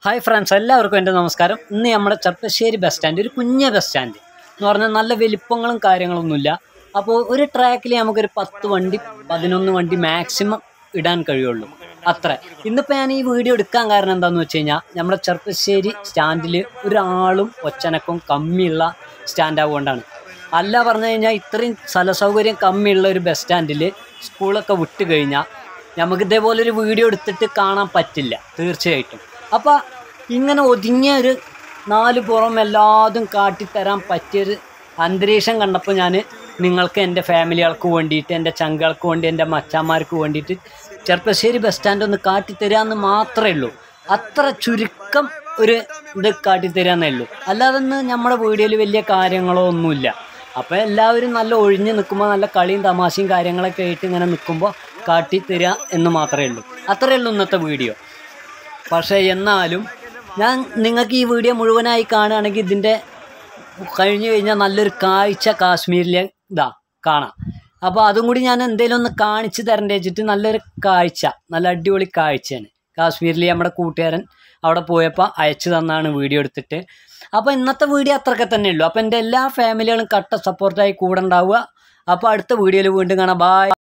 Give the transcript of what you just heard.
Hi friends, എല്ലാവർക്കും എൻ്റെ നമസ്കാരം. ഇന്ന് നമ്മുടെ ചെർപ്പശ്ശേരി ബസ് സ്റ്റാൻഡ്, ഒരു കുഞ്ഞ ബസ് സ്റ്റാൻഡ് എന്ന് പറഞ്ഞാൽ നല്ല വലിപ്പങ്ങളും കാര്യങ്ങളൊന്നുമില്ല. അപ്പോൾ ഒരു ട്രാക്കിൽ നമുക്കൊരു 10 വണ്ടി 11 വണ്ടി മാക്സിമം ഇടാൻ കഴിയുള്ളൂ. അത്ര. ഇന്നിപ്പോൾ ഞാൻ ഈ വീഡിയോ എടുക്കാൻ കാരണം എന്താണെന്ന് വെച്ച് കഴിഞ്ഞാൽ, നമ്മുടെ ചെർപ്പശ്ശേരി സ്റ്റാൻഡിൽ ഒരാളും ഒച്ചനക്കും കമ്മിയുള്ള സ്റ്റാൻഡ് ആവുകൊണ്ടാണ്. അല്ല പറഞ്ഞു കഴിഞ്ഞാൽ ഇത്രയും സ്ഥല സൗകര്യം കമ്മിയുള്ള ഒരു ബസ് സ്റ്റാൻഡിൽ സ്കൂളൊക്കെ വിട്ട് കഴിഞ്ഞാൽ നമുക്ക് ഇതേപോലൊരു വീഡിയോ എടുത്തിട്ട് കാണാൻ പറ്റില്ല തീർച്ചയായിട്ടും. അപ്പോൾ ഇങ്ങനെ ഒതുങ്ങിയ ഒരു 4 പുറം എല്ലാതും കാട്ടിത്തരാൻ പറ്റിയൊരു അന്തരീക്ഷം കണ്ടപ്പോൾ ഞാൻ നിങ്ങൾക്ക് എൻ്റെ ഫാമിലികൾക്ക് വേണ്ടിയിട്ട്, എൻ്റെ ചങ്കൾക്ക് വേണ്ടി, എൻ്റെ മച്ചാന്മാർക്ക് വേണ്ടിയിട്ട് ചെർപ്പശ്ശേരി ബസ് സ്റ്റാൻഡ് ഒന്ന് കാട്ടിത്തരാമെന്ന് മാത്രമേ ഉള്ളൂ. അത്ര ചുരുക്കം ഒരു ഇത് കാട്ടിത്തരാന്നേ ഉള്ളൂ. അല്ലാതെ നമ്മുടെ വീഡിയോയിൽ വലിയ കാര്യങ്ങളോ ഒന്നുമില്ല. അപ്പോൾ എല്ലാവരും നല്ല ഒഴിഞ്ഞ് നിൽക്കുമ്പോൾ നല്ല കളിയും തമാശയും കാര്യങ്ങളൊക്കെ ആയിട്ട് ഇങ്ങനെ നിൽക്കുമ്പോൾ കാട്ടിത്തരിക എന്ന് മാത്രമേ ഉള്ളൂ. അത്രയേ ഉള്ളൂ ഇന്നത്തെ വീഡിയോ. പക്ഷേ എന്നാലും ഞാൻ നിങ്ങൾക്ക് ഈ വീഡിയോ മുഴുവനായി കാണുകയാണെങ്കിൽ ഇതിൻ്റെ കഴിഞ്ഞു കഴിഞ്ഞാൽ നല്ലൊരു കാഴ്ച കാശ്മീരിലെ കാണാം. അപ്പോൾ അതും കൂടി ഞാൻ എന്തെങ്കിലും ഒന്ന് കാണിച്ച് തരേണ്ടി വെച്ചിട്ട് നല്ലൊരു കാഴ്ച, നല്ല അടിപൊളി കാഴ്ചയാണ്. കാശ്മീരിൽ നമ്മുടെ കൂട്ടുകാരൻ അവിടെ പോയപ്പോൾ അയച്ചു തന്നാണ് വീഡിയോ എടുത്തിട്ട്. അപ്പോൾ ഇന്നത്തെ വീഡിയോ അത്രയൊക്കെ തന്നെ ഉള്ളൂ. അപ്പോൾ എൻ്റെ എല്ലാ ഫാമിലികളും കട്ട സപ്പോർട്ടായി കൂടെ ഉണ്ടാവുക. അപ്പോൾ അടുത്ത വീഡിയോയിൽ വീണ്ടും കാണാം. ബൈ.